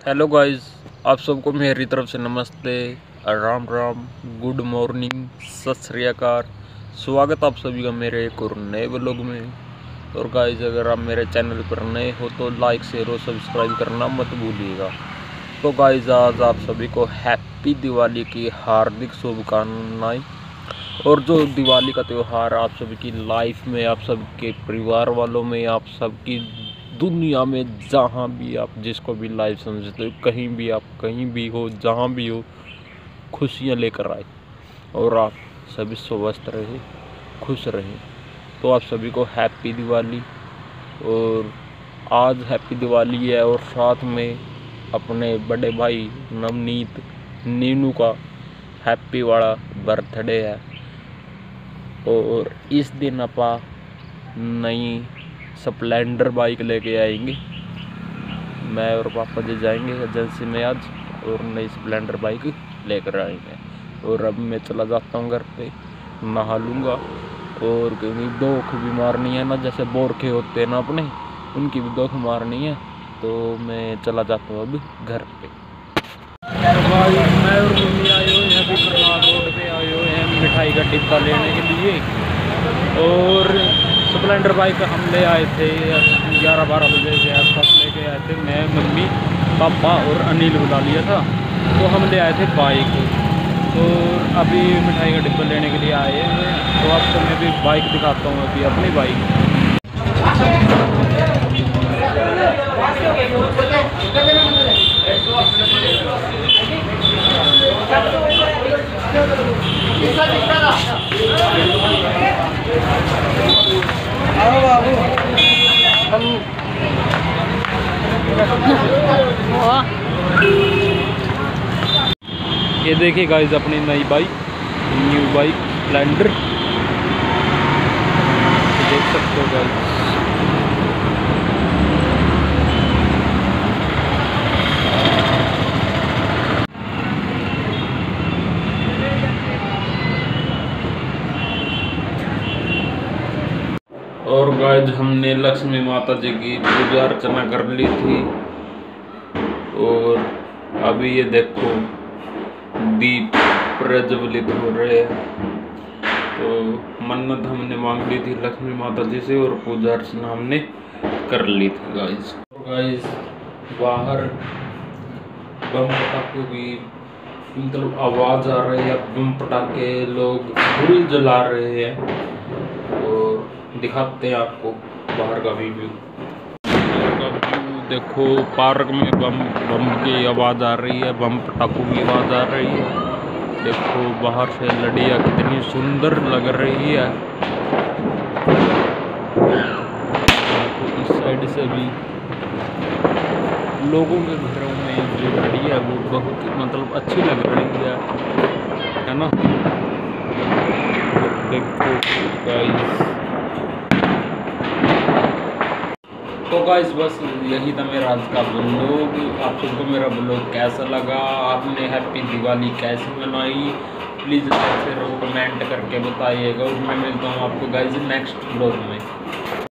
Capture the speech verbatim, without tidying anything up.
Hello guys, आप सबको मेरी तरफ से नमस्ते, राम राम, गुड मॉर्निंग, सत श्री अकाल। स्वागत आप सभी का मेरे एक और नए व्लॉग में। और गाइस, अगर आप मेरे चैनल पर नए हो तो लाइक शेयर और सब्सक्राइब करना मत भूलिएगा। तो गाइस, आज आप सभी को हैप्पी दिवाली की हार्दिक शुभकामनाएं। और जो दिवाली का त्यौहार आप सभी की लाइफ में, आप सबके परिवार वालों में, आप सबकी दुनिया में जहाँ भी आप जिसको भी लाइफ समझते हो, कहीं भी आप कहीं भी हो, जहाँ भी हो, खुशियाँ लेकर आए और आप सभी स्वस्थ रहे, खुश रहे। तो आप सभी को हैप्पी दिवाली। और आज हैप्पी दिवाली है और साथ में अपने बड़े भाई नवनीत नीनू का हैप्पी वाला बर्थडे है। और इस दिन अपा नई स्प्लेंडर बाइक लेके आएंगे। मैं और पापा जी जाएंगे एजेंसी में आज और नई स्प्लेंडर बाइक लेकर आएंगे। और अब मैं चला जाता हूँ घर पे, नहा लूँगा। और क्योंकि दोख भी मारनी है ना, जैसे बोरखे होते हैं ना अपने, उनकी भी दोख मारनी है। तो मैं चला जाता हूँ अब घर पे। भाई, मैं और मम्मी आए हुए हैं अभी करनाल रोड पे, आए हुए हैं मिठाई का डिब्बा लेने के लिए। और स्प्लेंडर बाइक हम ले आए थे ग्यारह बारह बजे के आसपास लेके आए थे। मैं, मम्मी, पापा और अनिल बुला लिया था। तो हम ले आए थे बाइक। और अभी मिठाई का डिब्बा लेने के लिए आए हैं। तो आपको मैं भी बाइक दिखाता हूँ, अभी अपनी बाइक। ये देखिए गाइस, अपनी नई बाइक, न्यू बाइक स्प्लेंडर, देख सकते हो गाइस। और गाइस, हमने लक्ष्मी माता जी की पूजा अर्चना कर ली थी। और अभी ये देखो दीप प्रज्वलित हो रहे हैं। तो मन्नत हमने मांग ली थी लक्ष्मी माता जी से और पूजा अर्चना हमने कर ली थी गाइस। गाइस, बाहर बम पटाखों की मतलब आवाज़ आ रही है। बम पटाखे, लोग फूल जला रहे हैं। और दिखाते हैं आपको बाहर का व्यू। बाहर का व्यू देखो, पार्क में बम बम की आवाज़ आ रही है, बम पटाखों की आवाज़ आ रही है। देखो बाहर से लड़ियाँ कितनी सुंदर लग रही है। देखो इस साइड से भी लोगों के घरों में जो लड़ियाँ वो बहुत मतलब अच्छी लग रही है, है ना। देखो गाइस, तो गाइस बस यही था मेरा आज का ब्लॉग। आप सबको मेरा ब्लॉग कैसा लगा, आपने हैप्पी दिवाली कैसे मनाई, प्लीज़ लाइक शेयर और कमेंट करके बताइएगा। और मैं मिलता हूँ आपको गाइस नेक्स्ट ब्लॉग में।